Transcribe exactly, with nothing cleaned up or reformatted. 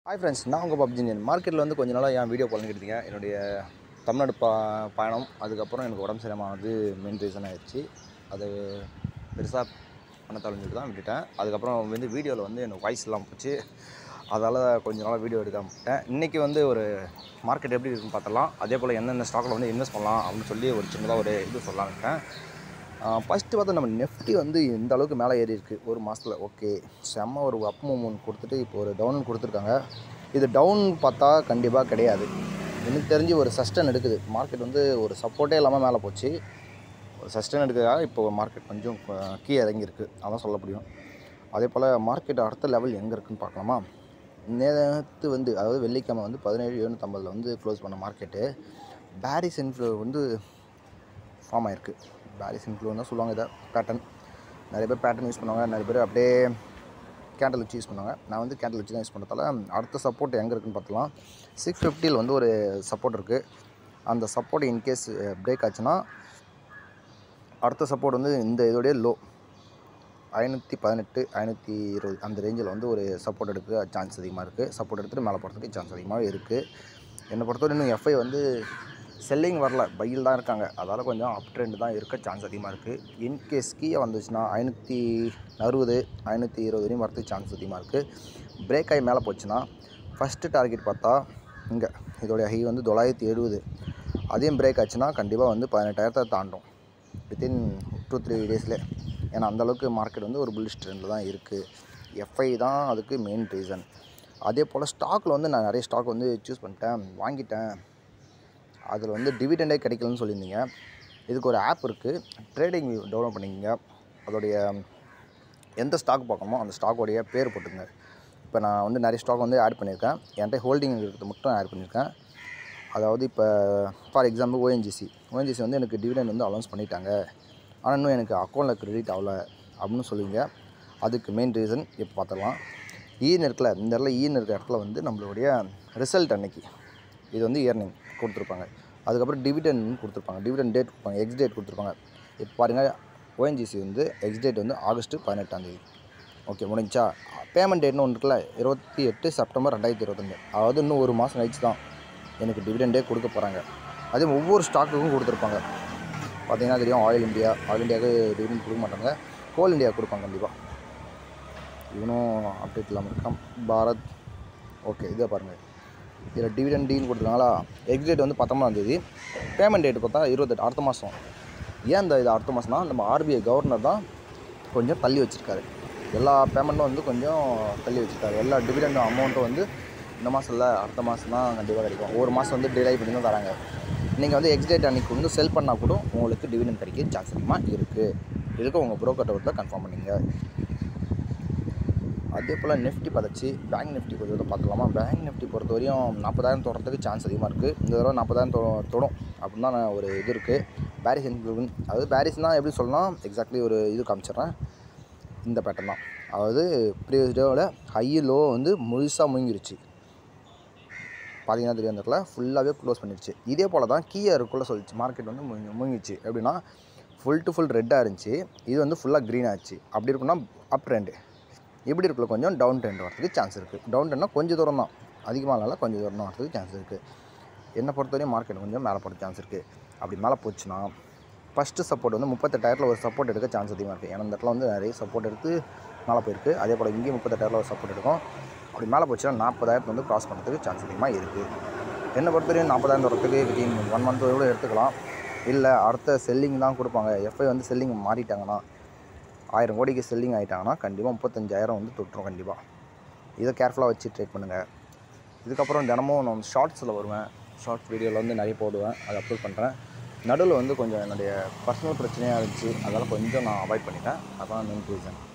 Hi friends, நான் உங்கள் PUBG Indian. மார்க்கெட்டில் வந்து கொஞ்ச நாளாக என் வீடியோ பண்ணிக்கிட்டீங்க. என்னுடைய தமிழ்நாடு பா பயணம் அதுக்கப்புறம் எனக்கு உடம்பு சரியானது மெயின் ரீசன் ஆகிடுச்சு. அது பெருசாக பண்ண சொல்லிட்டு தான் விட்டுட்டேன். அதுக்கப்புறம் வந்து வீடியோவில் வந்து எனக்கு வாய்ஸ் இல்லாமல் போச்சு. அதால் கொஞ்ச நாளாக வீடியோ எடுக்காமல் விட்டேன். இன்றைக்கி வந்து ஒரு மார்க்கெட் எப்படி இருக்குன்னு பார்த்தலாம். அதே போல் எந்தெந்த ஸ்டாக்கில் வந்து இன்வெஸ்ட் பண்ணலாம் அப்படின்னு சொல்லி ஒரு சின்னதாக ஒரு இது சொல்லலான்னு இருக்கேன். ஃபஸ்ட்டு பார்த்தா நம்ம நெஃப்டி வந்து இந்த அளவுக்கு மேலே ஏறி இருக்குது ஒரு மாதத்தில். ஓகே, செம்ம ஒரு அப் மூவ்மெண்ட் கொடுத்துட்டு இப்போ ஒரு டவுன் கொடுத்துருக்காங்க. இது டவுன் பார்த்தா கண்டிப்பாக கிடையாது. எனக்கு தெரிஞ்சு ஒரு சஸ்டன் எடுக்குது. மார்க்கெட் வந்து ஒரு சப்போர்ட்டே இல்லாமல் மேலே போச்சு. ஒரு சஸ்டன் எடுக்கிறதுக்காக இப்போ மார்க்கெட் கொஞ்சம் கீழே இறங்கியிருக்கு, அதான் சொல்ல முடியும். அதே போல் மார்க்கெட் அடுத்த லெவல் எங்கே இருக்குதுன்னு பார்க்கலாமா. நேற்று வந்து அதாவது வெள்ளிக்கிழமை வந்து பதினேழு எழுநூற்றம்பதில் வந்து க்ளோஸ் பண்ண மார்க்கெட்டு பேரிஸ் இன்ஃப்ளோ வந்து ஃபார்ம் ஆகிருக்கு. பேரிஸ் இன்ஃப்ளோன்னு தான் சொல்லுவாங்க. இதை பேட்டர்ன் நிறைய பேர் பேட்டர்ன் யூஸ் பண்ணுவாங்க, நிறைய பேர் அப்படியே கேண்டில் வச்சு யூஸ் பண்ணுவாங்க. நான் வந்து கேண்டில் வச்சு தான் யூஸ் பண்ணுறதால அடுத்த சப்போர்ட் எங்கே இருக்குதுன்னு பார்த்தலாம். சிக்ஸ் ஃபிஃப்டியில் வந்து ஒரு சப்போர்ட் இருக்குது. அந்த சப்போர்ட் இன்கேஸ் பிரேக் ஆச்சுன்னா அடுத்த சப்போர்ட் வந்து இந்த இதோடைய லோ ஐநூற்றி பதினெட்டு ஐநூற்றி இருபது அந்த ரேஞ்சில் வந்து ஒரு சப்போர்ட் எடுக்க சான்ஸ் அதிகமாக இருக்குது. சப்போர்ட் எடுத்துகிட்டு மேலே போகிறதுக்கு சான்ஸ் அதிகமாக இருக்குது. என்னை பொறுத்தவரை இன்னும் எஃப்ஐ வந்து செல்லிங் வரல, பையில் தான் இருக்காங்க. அதால் கொஞ்சம் அப் ட்ரெண்ட் தான் இருக்க சான்ஸ் அதிகமாக இருக்குது. இன்கேஸ் கீழே வந்துச்சுன்னா ஐநூற்றி அறுபது ஐநூற்றி இருபது வரையும் வரதுக்கு சான்ஸ் அதிகமாக இருக்குது. பிரேக் ஆகி மேலே போச்சுன்னா ஃபஸ்ட்டு டார்கெட் பார்த்தா இங்கே இதோடைய ஹை வந்து தொள்ளாயிரத்தி எழுபது. அதையும் பிரேக் ஆச்சுன்னா கண்டிப்பாக வந்து பதினெட்டாயிரத்தை தாண்டும் வித்தின் டூ த்ரீ டேஸ்லேயே. ஏன்னா அந்தளவுக்கு மார்க்கெட் வந்து ஒரு புல்லிஷ் ட்ரெண்டில் தான் இருக்குது. எஃப்ஐ தான் அதுக்கு மெயின் ரீசன். அதே போல் ஸ்டாக்கில் வந்து நான் நிறைய ஸ்டாக் வந்து சூஸ் பண்ணிட்டேன், வாங்கிட்டேன். அதில் வந்து டிவிடெண்டே கிடைக்கலன்னு சொல்லியிருந்தீங்க. இதுக்கு ஒரு ஆப் இருக்குது, ட்ரேடிங் டெவலப் பண்ணிக்கங்க. அதோடைய எந்த ஸ்டாக் பார்க்கணுமோ அந்த ஸ்டாக்கோடைய பேர் போட்டுங்க. இப்போ நான் வந்து நிறைய ஸ்டாக் வந்து ஆட் பண்ணியிருக்கேன். என்கிட்ட ஹோல்டிங் இருக்கிறது மட்டும் ஆட் பண்ணியிருக்கேன். அதாவது இப்போ ஃபார் எக்ஸாம்பிள் ஓஎன்ஜிசி ஓஎன்ஜிசி வந்து எனக்கு டிவிடெண்ட் வந்து அலௌன்ஸ் பண்ணிட்டாங்க, ஆனால் இன்னும் எனக்கு அக்கௌண்ட்டில் க்ரெடிட் ஆகலை அப்படின்னு சொல்லுவீங்க. அதுக்கு மெயின் ரீசன் இப்போ பார்த்துடலாம். ஈன்னு இருக்கல, இந்த இடத்துல ஈன்னு இருக்கிற இடத்துல வந்து நம்மளுடைய ரிசல்ட் அன்னைக்கு இது வந்து இயர்னிங் கொடுத்துருப்பாங்க. அதுக்கப்புறம் டிவிடெண்ட் கொடுத்துருப்பாங்க, டிவிடெண்ட் டேட் கொடுப்பாங்க, எக்ஸ் டேட் கொடுத்துருப்பாங்க. இப்போ பாருங்கள், ஓஎன்ஜிசி வந்து எக்ஸ் டேட் வந்து ஆகஸ்ட்டு பதினெட்டாந்தேதி. ஓகே, முடிஞ்சா பேமெண்ட் டேட்னு ஒன்று இருக்குல்ல, இருபத்தி எட்டு செப்டம்பர் ரெண்டாயிரத்தி இருபத்தொன்று. அதாவது இன்னும் ஒரு மாதம் கழிச்சு தான் எனக்கு டிவிடெண்டே கொடுக்க போகிறாங்க. அதே ஒவ்வொரு ஸ்டாக்குக்கும் கொடுத்துருப்பாங்க. பார்த்தீங்கன்னா தெரியும், ஆயில் இண்டியா ஆயில் இண்டியாவுக்கு டிவிடெண்ட் கொடுக்க மாட்டாங்க, கோல் இண்டியா கொடுப்பாங்க கண்டிப்பாக. இவனும் அப்டேட் இல்லாமல் இருக்கான். பாரத் ஓகே, இதை பாருங்கள், இதில் டிவிடெண்ட் டீல் கொடுத்துருக்காங்களா. எக்ஸ் டேட் வந்து பத்தொம்பதாந்தேதி, பேமெண்ட் டேட் பார்த்தா இருபத்தெட்டு, அடுத்த மாதம். ஏன் இந்த இது அடுத்த மாதம்னா நம்ம ஆர்பிஐ கவர்னர் தான் கொஞ்சம் தள்ளி வச்சுருக்காரு. எல்லா பேமெண்ட்டும் வந்து கொஞ்சம் தள்ளி வச்சுருக்காரு. எல்லா டிவிடெண்ட் அமௌண்ட்டும் வந்து இந்த மாதம் இல்லை, அடுத்த மாதம் தான் கண்டிப்பாக கிடைக்கும். ஒரு மாதம் வந்து டிலே பண்ணி தான் தராங்க. நீங்கள் வந்து எக்ஸ் டேட் அன்றைக்கி வந்து செல் பண்ணால் கூட உங்களுக்கு டிவிடெண்ட் கிடைக்க சான்ஸ் அதிகமாக இருக்குது. இதுக்கு உங்கள் ப்ரோக்கர்ட்ட வந்து கன்ஃபார்ம் பண்ணிங்க. அதே போல் நிஃப்டி பார்த்துச்சு, பேங்க் நிஃப்டி கொஞ்சம் பார்த்துக்கலாமா. பேங்க் நிஃப்டி பொறுத்த வரையும் நாற்பதாயிரம் தொடுறதுக்கு சான்ஸ் அதிகமாக இருக்குது. இந்த தடவை நாற்பதாயிரம் தொ தொடும் அப்படின்னு தான் ஒரு இது இருக்குது. பேரிஸ் இன்ஃப்ளூன், அதாவது பேரிஸ்னால் எப்படி சொல்லலாம், எக்ஸாக்ட்லி ஒரு இது காமிச்சிட்றேன். இந்த பேட்டர்ன் தான், அதாவது ப்ரீவியஸ் டேவோட ஹை லோ வந்து முழுசாக முங்கிருச்சு. பார்த்தீங்கன்னா தெரியும், அந்த இடத்துல ஃபுல்லாகவே க்ளோஸ் பண்ணிடுச்சு. இதே போல் தான் கீழே இருக்குள்ளே சொல்லிச்சு, மார்க்கெட் வந்து முங்கி முங்கிச்சு. எப்படின்னா ஃபுல் டு ஃபுல் ரெட்டாக இருந்துச்சு, இது வந்து ஃபுல்லாக க்ரீன் ஆச்சு. அப்படி இருக்குன்னா அப் ட்ரெண்டு, இப்படி இருக்குள்ள கொஞ்சம் டவுன் ட்ரெண்ட் வரதுக்கு சான்ஸ் இருக்குது. டவுன் ட்ரெண்ட்னா கொஞ்சம் தூரம் தான், அதிகமாக இல்லை, கொஞ்சம் தூரம் தான் வரதுக்கு சான்ஸ் இருக்குது. என்னை பொறுத்தவரையும் மார்க்கெட் கொஞ்சம் மேலே போகிற சான்ஸ் இருக்குது. அப்படி மேலே போச்சுன்னா ஃபஸ்ட்டு சப்போர்ட் வந்து முப்பத்தெட்டாயிரத்தில் ஒரு சப்போர்ட் எடுக்க சான்ஸ் அதிகமாக இருக்குது. ஏன்னா இந்த இடத்துல வந்து நிறைய சப்போர்ட் எடுத்து மேலே போயிருக்கு. அதே போல் இங்கேயும் முப்பத்தெட்டாயிரத்தில் ஒரு சப்போர்ட் எடுக்கும். அப்படி மேலே போச்சுன்னா நாற்பதாயிரத்து வந்து க்ராஸ் பண்ணுறதுக்கு சான்ஸ் அதிகமாக இருக்குது. என்னை பொறுத்தவரையும் நாற்பதாயிரம் வரத்துக்கு வித்தின் ஒன் மந்த் கூட எடுத்துக்கலாம். இல்லை அடுத்த செல்லிங் தான் கொடுப்பாங்க, எஃப்ஐ வந்து செல்லிங் மாறிட்டாங்கன்னா, ஆயிரம் கோடிக்கு செல்லிங் ஆகிட்டாங்கன்னா கண்டிப்பாக முப்பத்தஞ்சாயிரம் வந்து தொட்டுரும் கண்டிப்பாக. இதை கேர்ஃபுல்லாக வச்சு ட்ரேட் பண்ணுங்கள். இதுக்கப்புறம் தினமும் நான் ஷார்ட்ஸில் வருவேன், ஷார்ட்ஸ் வீடியோவில் வந்து நிறைய போடுவேன், அதை அப்லோட் பண்ணுறேன். நடுவில் வந்து கொஞ்சம் என்னுடைய பர்சனல் பிரச்சனையாக இருந்துச்சு, அதனால் கொஞ்சம் நான் அவாய்ட் பண்ணிட்டேன். அதான் மெயின் ரீசன்.